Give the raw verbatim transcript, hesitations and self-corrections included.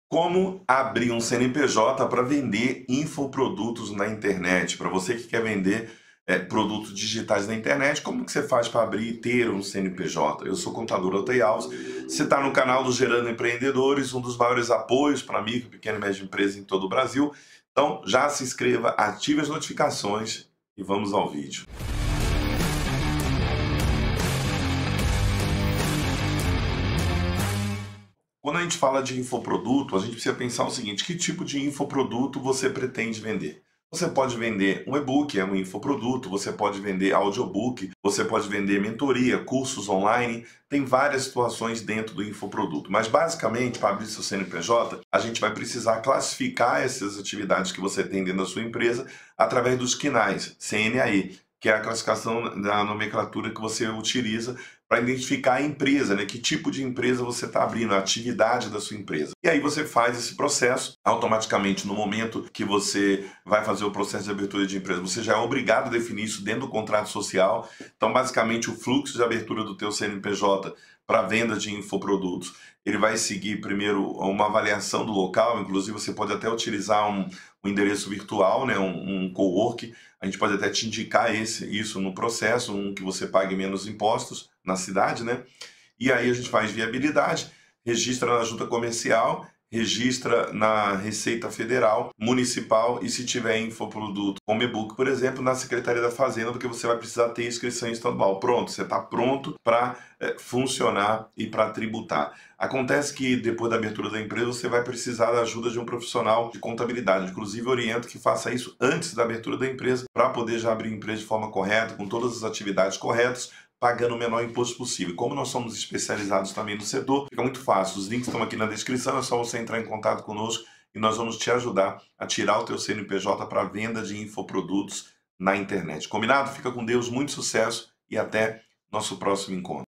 Como abrir um C N P J para vender infoprodutos na internet? Para você que quer vender é, produtos digitais na internet, como que você faz para abrir e ter um C N P J? Eu sou contador Otei Alves, você está no canal do Gerando Empreendedores, um dos maiores apoios para micro, pequena e média empresa em todo o Brasil. Então já se inscreva, ative as notificações e vamos ao vídeo. Quando a gente fala de infoproduto, a gente precisa pensar o seguinte: que tipo de infoproduto você pretende vender? Você pode vender um e-book, é um infoproduto, você pode vender audiobook, você pode vender mentoria, cursos online, tem várias situações dentro do infoproduto. Mas basicamente, para abrir seu C N P J, a gente vai precisar classificar essas atividades que você tem dentro da sua empresa através dos quinais, C N A E, que é a classificação da nomenclatura que você utiliza para identificar a empresa, né? Que tipo de empresa você está abrindo, a atividade da sua empresa. E aí você faz esse processo, automaticamente no momento que você vai fazer o processo de abertura de empresa, você já é obrigado a definir isso dentro do contrato social. Então, basicamente, o fluxo de abertura do teu C N P J para venda de infoprodutos, ele vai seguir primeiro uma avaliação do local, inclusive você pode até utilizar um, um endereço virtual, né? um, um cowork. A gente pode até te indicar esse, isso no processo, um que você pague menos impostos na cidade, né? E aí a gente faz viabilidade, registra na junta comercial, registra na Receita Federal, Municipal e, se tiver infoproduto como e-book, por exemplo, na Secretaria da Fazenda, porque você vai precisar ter inscrição estadual. Pronto, você está pronto para é, funcionar e para tributar. Acontece que depois da abertura da empresa você vai precisar da ajuda de um profissional de contabilidade. Inclusive, oriento que faça isso antes da abertura da empresa para poder já abrir a empresa de forma correta, com todas as atividades corretas, pagando o menor imposto possível. Como nós somos especializados também no setor, fica muito fácil. Os links estão aqui na descrição, é só você entrar em contato conosco e nós vamos te ajudar a tirar o teu C N P J para venda de infoprodutos na internet. Combinado? Fica com Deus, muito sucesso e até nosso próximo encontro.